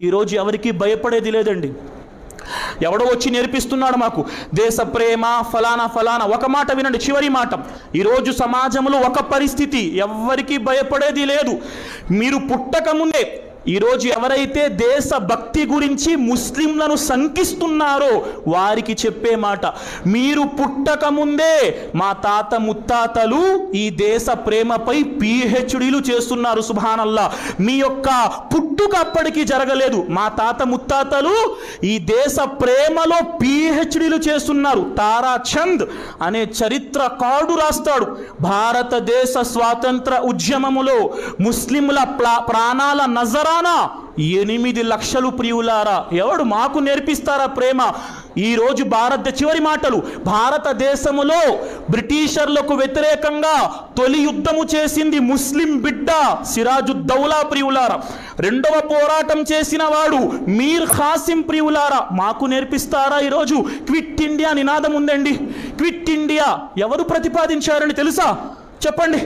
ఈరోజు ఎవరికి భయపడేది లేదండి. ఎవడో వచ్చి నేర్పిస్తున్నాడు మాకు దేశ ప్రేమ ఫలానా ఫలానా. ఒక మాట వినండి, చివరి మాట. ఈరోజు సమాజంలో ఒక పరిస్థితి, ఎవ్వరికి భయపడేది లేదు. మీరు పుట్టక ముందే ఈరోజు ఎవరైతే దేశ భక్తి గురించి ముస్లింలను శంకిస్తున్నారో వారికి చెప్పే మాట, మీరు పుట్టక ముందే మా తాత ముత్తాతలు ఈ దేశ ప్రేమపై పిహెచ్డీలు చేస్తున్నారు. సుబ్హానల్లా, మీ యొక్క పుట్టుక అప్పటికి జరగలేదు, మా తాత ముత్తాతలు ఈ దేశ ప్రేమలో పిహెచ్డీలు చేస్తున్నారు. తారాచంద్ అనే చరిత్రకారుడు రాస్తాడు, భారతదేశ స్వాతంత్ర ఉద్యమములో ముస్లింల ప్రాణాల నజరానా 8 లక్షలు ప్రియులారా. ఎవడు మాకు నేర్పిస్తారా ప్రేమ? ఈరోజు చివరి మాటలు, భారతదేశములో బ్రిటిషర్లకు వ్యతిరేకంగా తొలి యుద్ధము చేసింది ముస్లిం బిడ్డ సిరాజుద్దౌలా ప్రియులారా. రెండవ పోరాటం చేసిన వాడు మీర్ ఖాసిం ప్రియులారా. మాకు నేర్పిస్తారా? ఈరోజు క్విట్ ఇండియా నినాదం ఉందండి. క్విట్ ఇండియా ఎవరు ప్రతిపాదించారని తెలుసా? చెప్పండి.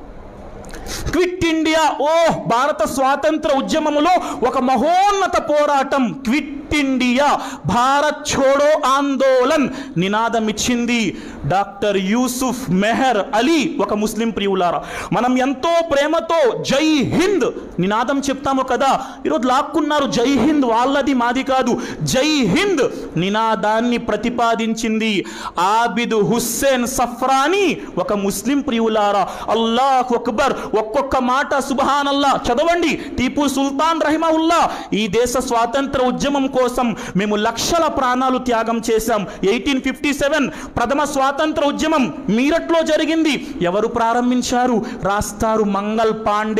క్విట్ ఇండియా, భారత స్వాతంత్ర ఉద్యమములో ఒక మహోన్నత పోరాటం క్విట్ ఇండియా, భారత్ ఛోడో ఆందోళన్ నినాదం ఇచ్చింది డాక్టర్ యూసుఫ్ మెహర్ అలీ, ఒక ముస్లిం ప్రియులారా. మనం ఎంతో ప్రేమతో జై హింద్ నినాదం చెప్తాము కదా, ఈరోజు లాక్కున్నారు జై హింద్, వాళ్ళది మాది కాదు. జై హింద్ నినాదాన్ని ప్రతిపాదించింది ఆబిద్ హుస్సేన్ సఫ్రానీ, ఒక ముస్లిం ప్రియులారా. అల్లాహు అక్బర్, ఒక్కొక్క మాట సుబ్హానల్లా చదవండి. టీపు సుల్తాన్ రహిమహుల్లా, ఈ దేశ స్వాతంత్ర ఉద్యమం కోసం మేము లక్షల ప్రాణాలు త్యాగం చేశాం. 1857 ప్రథమ స్వాతంత్ర ఉద్యమం మీరట్లో జరిగింది. ఎవరు ప్రారంభించారు? రాస్తారు మంగల్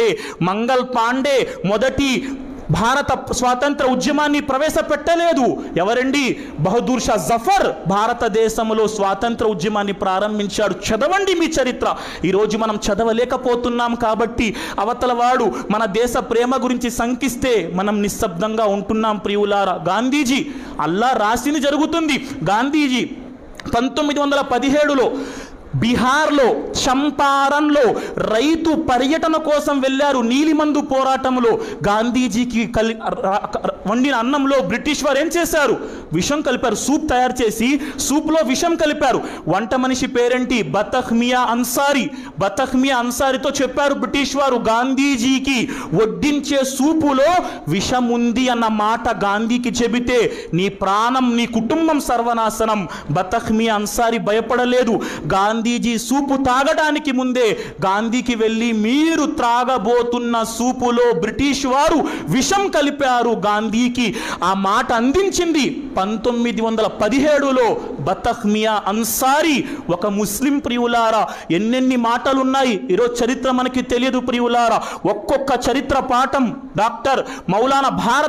పాండే మొదటి భారత స్వాతంత్ర ఉద్యమాన్ని ప్రవేశపెట్టలేదు. ఎవరండి? బహదూర్ షా జఫర్ భారతదేశంలో స్వాతంత్ర ఉద్యమాన్ని ప్రారంభించాడు. చదవండి మీ చరిత్ర. ఈరోజు మనం చదవలేకపోతున్నాం కాబట్టి అవతల వాడు మన దేశ ప్రేమ గురించి శంకిస్తే మనం నిశ్శబ్దంగా ఉంటున్నాం ప్రియులారా. గాంధీజీ, అల్లా రాసింది జరుగుతుంది. గాంధీజీ 1917లో బీహార్లో చంపారణ్లో రైతు పర్యటన కోసం వెళ్ళారు. నీలిమందు పోరాటంలో గాంధీజీకి వండిన అన్నంలో బ్రిటిష్ వారు ఏం చేశారు? విషం కలిపారు. సూప్ తయారు చేసి సూప్లో విషం కలిపారు. వంట మనిషి పేరేంటి? బతఖ్మియా అన్సారీతో చెప్పారు బ్రిటిష్ వారు, గాంధీజీకి వడ్డించే సూపులో విషం ఉంది అన్న మాట గాంధీకి చెబితే నీ ప్రాణం, నీ కుటుంబం సర్వనాశనం. బతఖ్మియా అన్సారీ భయపడలేదు. గాంధీజీ సూపు తాగడానికి ముందే గాంధీకి వెళ్ళి, మీరు త్రాగబోతున్న సూపులో బ్రిటిష్ వారు విషం కలిపారు, గాంధీకి ఆ మాట అందించింది 1917లో బతఖ్మియా అన్సారీ, ఒక ముస్లిం ప్రియులారా. ఎన్నెన్ని మాటలున్నాయి, ఈరోజు చరిత్ర మనకి తెలియదు ప్రియులారా. ఒక్కొక్క చరిత్ర పాఠం డాక్టర్ మౌలానా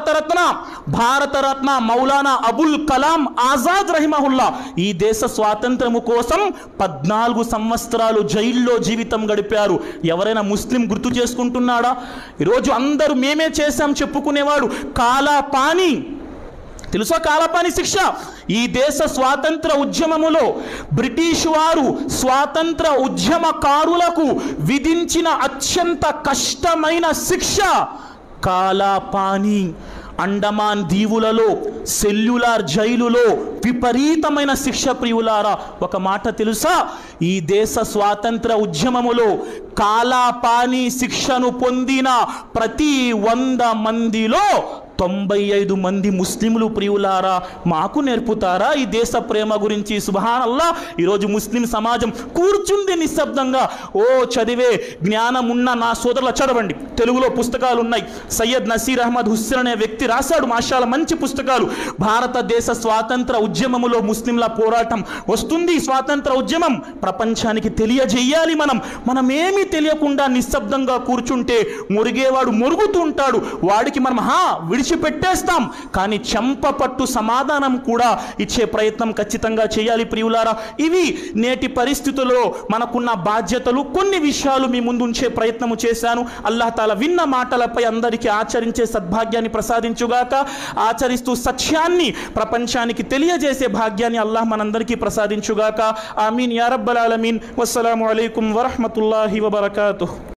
భారతరత్న మౌలానా అబుల్ కలాం ఆజాద్ రహిమహుల్లా ఈ దేశ స్వాతంత్రము కోసం 14 సంవత్సరాలు జైల్లో జీవితం గడిపారు. ఎవరైనా ముస్లిం గుర్తు చేసుకుంటున్నాడా? ఈరోజు అందరూ మేమే చేశాం చెప్పుకునేవాడు. కాలాపాని తెలుసా? కాలాపాని శిక్ష ఈ దేశ స్వాతంత్ర ఉద్యమములో బ్రిటిష్ వారు స్వాతంత్ర ఉద్యమకారులకు విధించిన అత్యంత కష్టమైన శిక్ష కాలాపాని. అండమాన్ దీవులలో సెల్యులార్ జైలులో విపరీతమైన శిక్ష ప్రియులారా. ఒక మాట తెలుసా? ఈ దేశ స్వాతంత్ర ఉద్యమములో కాలాపాని శిక్షను పొందిన ప్రతి 100 మందిలో 95 మంది ముస్లింలు ప్రియులారా. మాకు నేర్పుతారా ఈ దేశ ప్రేమ గురించి? సుబ్హానల్లా, ఈరోజు ముస్లిం సమాజం కూర్చుంది నిశ్శబ్దంగా. చదివే జ్ఞానం ఉన్న నా సోదరుల చదవండి. తెలుగులో పుస్తకాలు ఉన్నాయి. సయ్యద్ నసీర్ అహ్మద్ హుస్సేన్ అనే వ్యక్తి రాశాడు మాషాల్లా మంచి పుస్తకాలు. భారతదేశ స్వాతంత్ర ఉద్యమములో ముస్లింల పోరాటం వస్తుంది. స్వాతంత్ర ఉద్యమం ప్రపంచానికి తెలియజేయాలి. మనం ఏమీ తెలియకుండా నిశ్శబ్దంగా కూర్చుంటే మురిగేవాడు మురుగుతూ ఉంటాడు. వాడికి మనం విడిచిపెట్టేస్తాం. కానీ చెంపపట్టు సమాధానం కూడా ఇచ్చే ప్రయత్నం ఖచ్చితంగా చేయాలి ప్రియులారా. ఇవి నేటి పరిస్థితుల్లో మనకున్న బాధ్యతలు. కొన్ని విషయాలు మీ ముందు ఉంచే ప్రయత్నము చేశాను. అల్లాహ్ తాలా విన్న మాటలపై అందరికీ ఆచరించే సద్భాగ్యాన్ని ప్రసాదించుగాక. ఆచరిస్తూ సత్యాన్ని ప్రపంచానికి తెలియజేసే భాగ్యాన్ని అల్లాహ్ మనందరికీ ప్రసాదించుగాక. ఆమీన్ యా రబ్బల్ ఆలమీన్. వస్సలాము అలైకుం వరహ్మతుల్లాహి వబరకాతుహ్.